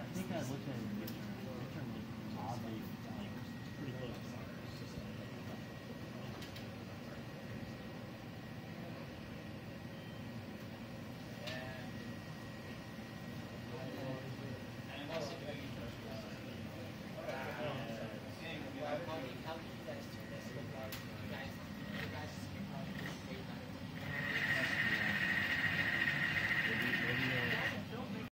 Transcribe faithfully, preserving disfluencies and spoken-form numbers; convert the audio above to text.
I think I looked at it in midterm. Midterm looked oddly